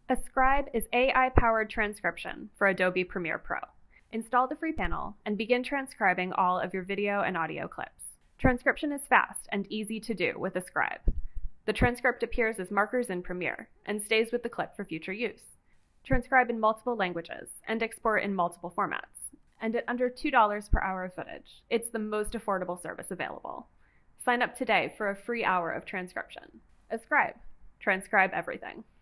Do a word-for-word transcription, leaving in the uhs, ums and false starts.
Ascribe is A I-powered transcription for Adobe Premiere Pro. Install the free panel and begin transcribing all of your video and audio clips. Transcription is fast and easy to do with Ascribe. The transcript appears as markers in Premiere and stays with the clip for future use. Transcribe in multiple languages and export in multiple formats. And at under two dollars per hour of footage, it's the most affordable service available. Sign up today for a free hour of transcription. Ascribe. Transcribe everything.